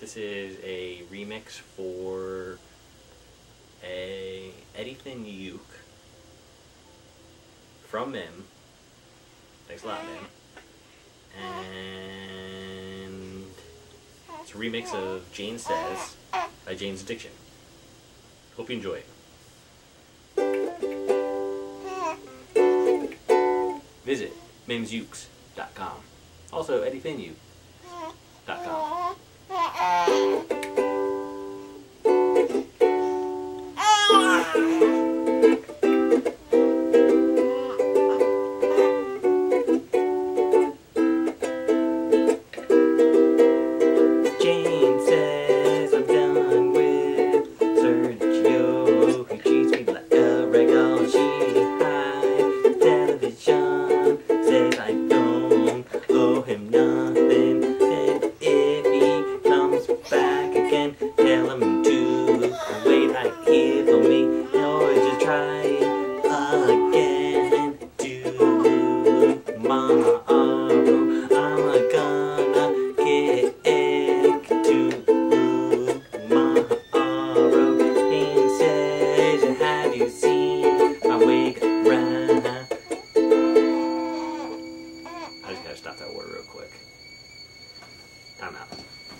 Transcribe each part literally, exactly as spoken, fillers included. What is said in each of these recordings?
This is a remix for a Eddy uke from Mim. Thanks a lot, Mim. And it's a remix of Jane Says by Jane's Addiction. Hope you enjoy it. Visit mims ukes dot com. Also, eddy fin uke dot com. Jane says I'm done with Sergio. He treats me like a regular. She hides television. Says I don't owe him nothing. And if he comes back again, tell him to wait like here for me. Or just try again tomorrow. I'm gonna get you seen my wig run? I just gotta stop that word real quick. Time out.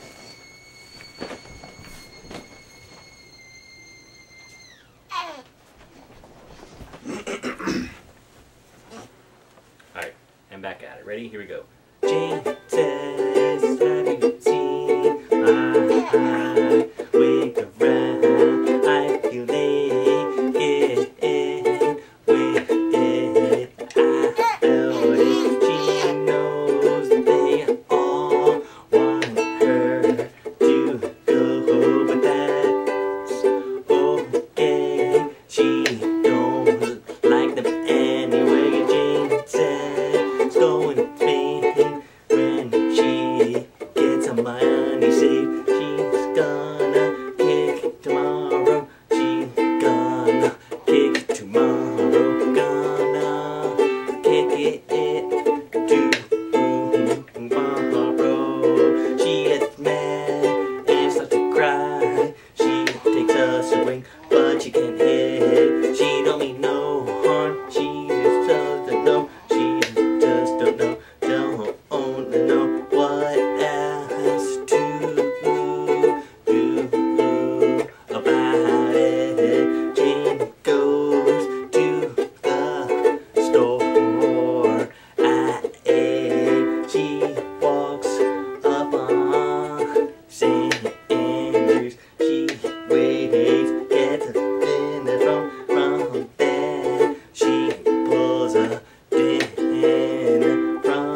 Alright, I'm back at it. Ready? Here we go. Jane says, have you seen my wig around? I feel it. Money saved, she's gonna kick it tomorrow. She's gonna kick it tomorrow. Gonna kick it tomorrow. She gets mad and starts to cry. She takes a swing, but she can't hit. She don't mean no harm. She just doesn't know. She just don't know. Don't only know what else to do about it. Jane goes to the store at eight. She walks up on Saint Andrews. She waits, gets a dinner from from there. She pulls a dinner from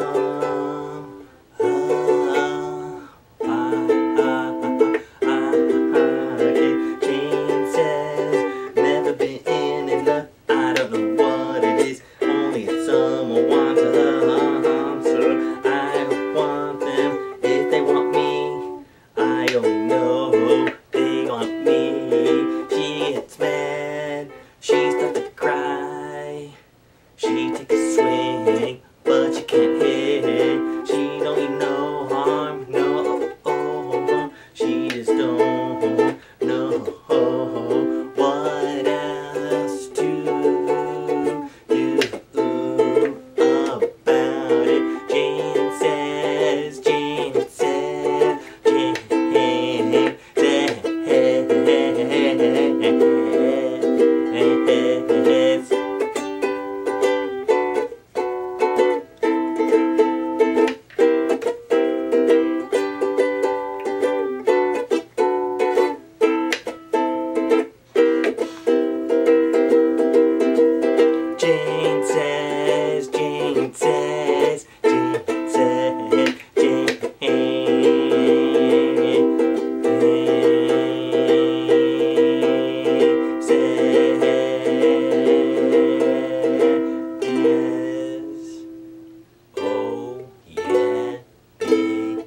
Jane says, never been in enough. I don't know what it is. Only someone wants her. So I want them if they want me. I only know they want me. She gets mad. She starts to cry. She takes a swing, but she can't hit. She don't mean no harm. No. She just don't know what else to do about it. Jane says, Jane says, Jane says. Jane says, Jane says, Jane says, Jane says, oh yeah, baby.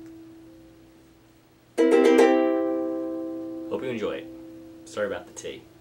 Hope you enjoy it. Sorry about the tea.